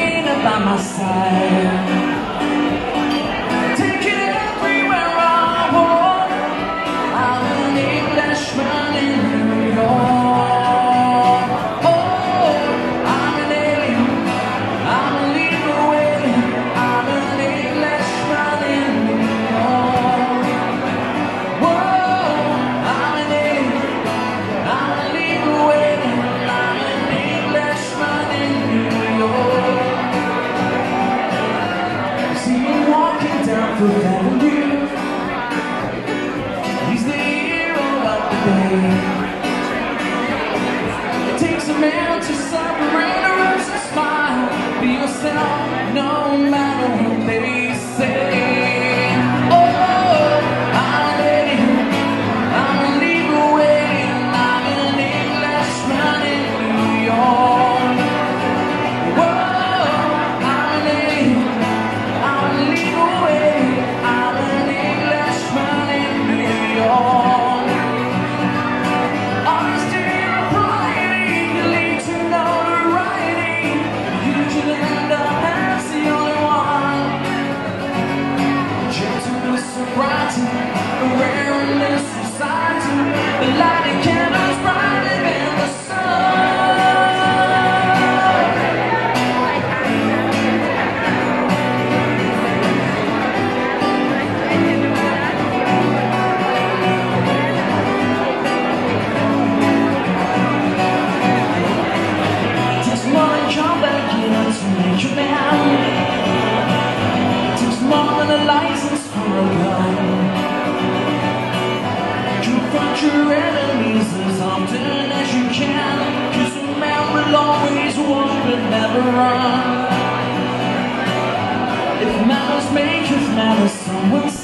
train by my side, taking it everywhere I walk. I'm an Englishman in New York. Oh, I'm an alien, I'm a legal alien. I'm an Englishman in New York. Whoa, I'm an alien, I'm a legal alien. I'm an Englishman in New York. See him walking down Fifth Avenue. He's the hero of the day. It takes a man to separate a rose and smile. Be yourself, no matter what they say. Oh, I'm an alien, I'm a legal alien. I'm an Englishman in New York. Whoa, I'm an alien, I'm a legal alien. I'm an Englishman in New York. Honesty and propriety lead to notoriety. You can end up as the only one. Gentleness, sobriety, a rare in this society. The lighting candles brighter than the sun. Takes more than come back here to make you man. Takes more than a license for a gun. Confront your enemies as often as you can, 'cause a man will always walk but never run. If manners make, if manners someone